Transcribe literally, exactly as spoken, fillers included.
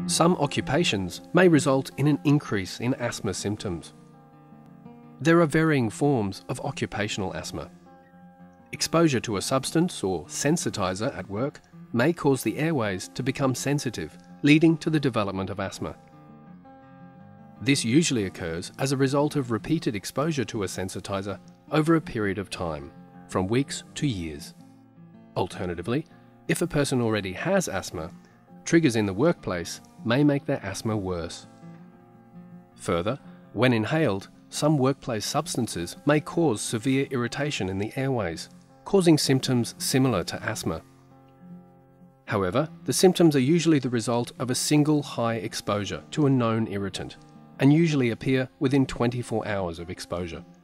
Some occupations may result in an increase in asthma symptoms. There are varying forms of occupational asthma. Exposure to a substance or sensitizer at work may cause the airways to become sensitive, leading to the development of asthma. This usually occurs as a result of repeated exposure to a sensitizer over a period of time, from weeks to years. Alternatively, if a person already has asthma, triggers in the workplace may make their asthma worse. Further, when inhaled, some workplace substances may cause severe irritation in the airways, causing symptoms similar to asthma. However, the symptoms are usually the result of a single high exposure to a known irritant, and usually appear within twenty-four hours of exposure.